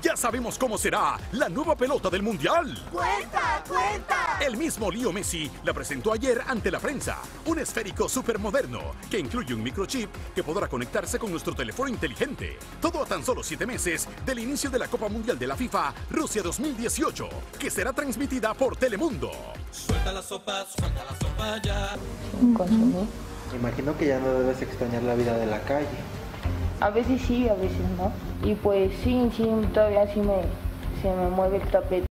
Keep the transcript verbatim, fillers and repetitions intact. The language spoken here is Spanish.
Ya sabemos cómo será la nueva pelota del Mundial. ¡Cuenta, cuenta! El mismo Leo Messi la presentó ayer ante la prensa. Un esférico supermoderno que incluye un microchip que podrá conectarse con nuestro teléfono inteligente. Todo a tan solo siete meses del inicio de la Copa Mundial de la FIFA Rusia dos mil dieciocho, que será transmitida por Telemundo. Suelta la sopa, suelta la sopa ya. Consumir. Me imagino que ya no debes extrañar la vida de la calle. A veces sí, a veces no. Y pues sí, sí, todavía sí me, se me mueve el tapete.